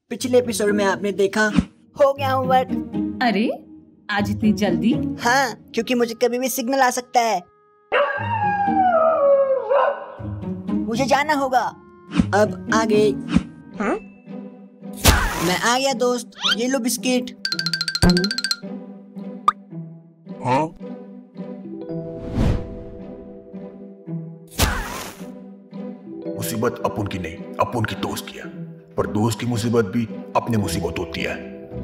पिछले एपिसोड में आपने देखा, हो गया होमवर्क। अरे आज इतनी जल्दी? हाँ, क्योंकि मुझे कभी भी सिग्नल आ सकता है। मुझे जाना होगा। अब आगे। हाँ? मैं आ गया दोस्त, ये लो बिस्किट। हाँ? मुसीबत अपन की नहीं, अपन की दोस्त की है। पर दोस्त की मुसीबत भी अपने मुसीबत होती है।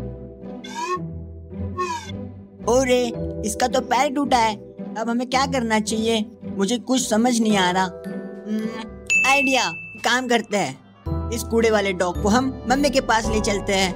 ओरे, इसका तो पैर टूटा है। अब हमें क्या करना चाहिए? मुझे कुछ समझ नहीं आ रहा। आइडिया, काम करते हैं। इस कूड़े वाले डॉग को हम मम्मी के पास ले चलते हैं।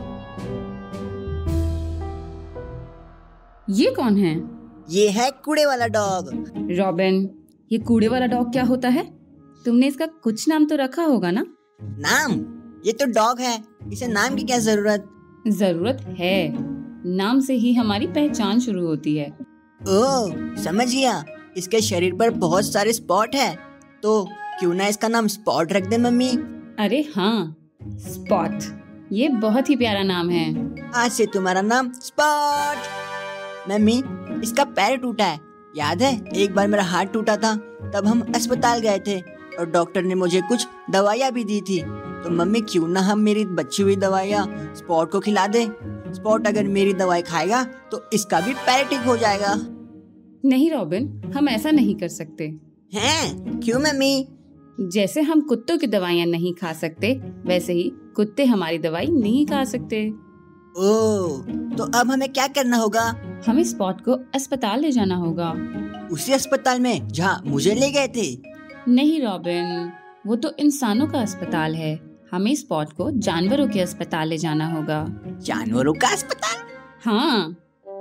ये कौन है? ये है कूड़े वाला डॉग। रॉबिन, ये कूड़े वाला डॉग क्या होता है? तुमने इसका कुछ नाम तो रखा होगा ना? नाम? ये तो डॉग है, इसे नाम की क्या जरूरत? जरूरत है, नाम से ही हमारी पहचान शुरू होती है। ओह, समझ गया। इसके शरीर पर बहुत सारे स्पॉट है, तो क्यों ना इसका नाम स्पॉट रख दे मम्मी? अरे हाँ, स्पॉट, ये बहुत ही प्यारा नाम है। आज से तुम्हारा नाम स्पॉट। मम्मी, इसका पैर टूटा है। याद है एक बार मेरा हाथ टूटा था, तब हम अस्पताल गए थे और डॉक्टर ने मुझे कुछ दवाइयाँ भी दी थी। तो मम्मी, क्यों ना हम मेरी बची हुई दवाइयाँ स्पॉट को खिला दे। स्पॉट अगर मेरी दवाई खाएगा तो इसका भी पैर ठीक हो जाएगा। नहीं रॉबिन, हम ऐसा नहीं कर सकते। हैं? क्यों मम्मी? जैसे हम कुत्तों की दवाइयाँ नहीं खा सकते, वैसे ही कुत्ते हमारी दवाई नहीं खा सकते। ओह, तो अब हमें क्या करना होगा? हमें स्पॉट को अस्पताल ले जाना होगा। उसी अस्पताल में जहाँ मुझे ले गए थे? नहीं रॉबिन, वो तो इंसानों का अस्पताल है। हमें स्पॉट को जानवरों के अस्पताल ले जाना होगा। जानवरों का अस्पताल? हाँ।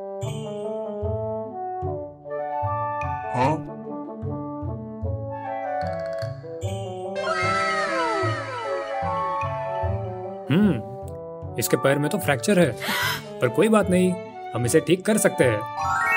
हाँ? इसके पैर में तो फ्रैक्चर है, पर कोई बात नहीं, हम इसे ठीक कर सकते हैं।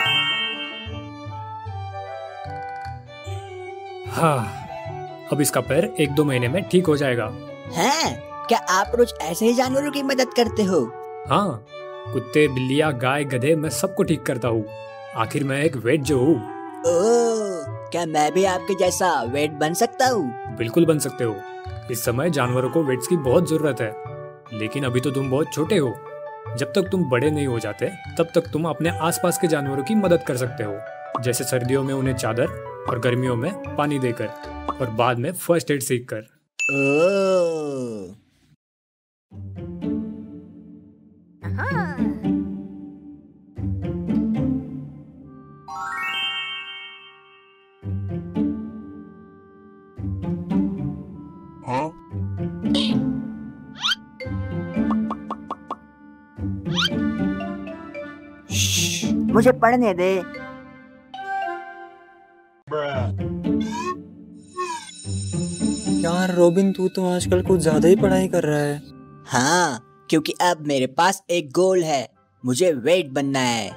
हाँ, अब इसका पैर 1-2 महीने में ठीक हो जाएगा। हैं? क्या आप रोज ऐसे ही जानवरों की मदद करते हो? हाँ, कुत्ते, बिल्लियाँ, गाय, गधे, मैं सबको ठीक करता हूँ। आखिर मैं एक वेट जो हूँ। ओह, क्या मैं भी आपके जैसा वेट बन सकता हूँ? बिल्कुल बन सकते हो। इस समय जानवरों को वेट्स की बहुत जरूरत है, लेकिन अभी तो तुम बहुत छोटे हो। जब तक तुम बड़े नहीं हो जाते, तब तक तुम अपने आसपास के जानवरों की मदद कर सकते हो। जैसे सर्दियों में उन्हें चादर और गर्मियों में पानी देकर, और बाद में फर्स्ट एड सीखकर। ओह। हाँ? मुझे पढ़ने दे। यार रॉबिन, तू तो आजकल कुछ ज्यादा ही पढ़ाई कर रहा है। हाँ, क्योंकि अब मेरे पास एक गोल है। मुझे वेट बनना है।